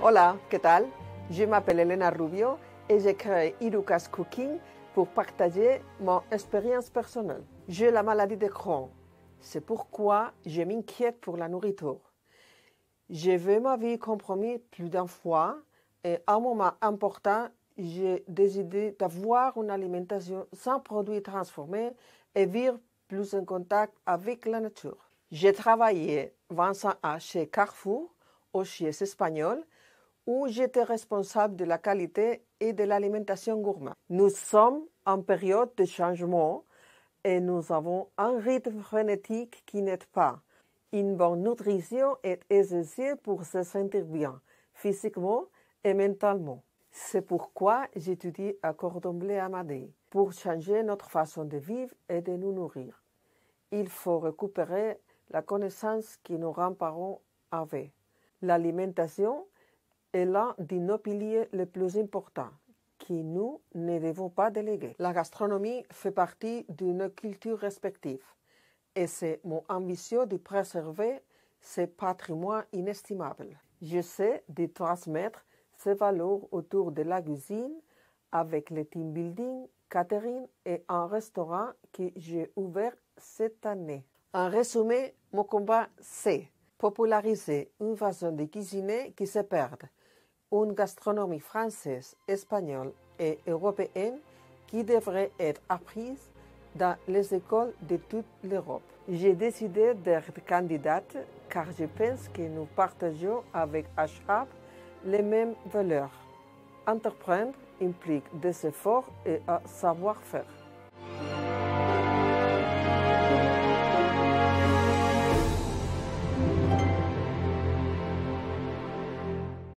Hola, ¿qué tal? Je m'appelle Elena Rubio et j'ai créé Iruka's Cooking pour partager mon expérience personnelle. J'ai la maladie de Crohn. C'est pourquoi je m'inquiète pour la nourriture. J'ai vu ma vie compromise plus d'une fois et à un moment important, j'ai décidé d'avoir une alimentation sans produits transformés et vivre plus en contact avec la nature. J'ai travaillé 25 ans chez Carrefour, au Chies espagnol, où j'étais responsable de la qualité et de l'alimentation gourmande. Nous sommes en période de changement et nous avons un rythme frénétique qui n'aide pas. Une bonne nutrition est essentielle pour se sentir bien, physiquement et mentalement. C'est pourquoi j'étudie à Cordon Bleu à Madrid, pour changer notre façon de vivre et de nous nourrir. Il faut récupérer la connaissance que nos grands-parents avaient. L'alimentation est l'un de nos piliers les plus importants que nous ne devons pas déléguer. La gastronomie fait partie de nos cultures respectives et c'est mon ambition de préserver ce patrimoine inestimable. J'essaie de transmettre ces valeurs autour de la cuisine avec le team building, catering et un restaurant que j'ai ouvert cette année. En résumé, mon combat, c'est populariser une façon de cuisiner qui se perd, une gastronomie française, espagnole et européenne qui devrait être apprise dans les écoles de toute l'Europe. J'ai décidé d'être candidate car je pense que nous partageons avec Ashraf les mêmes valeurs. Entreprendre implique des efforts et un savoir-faire.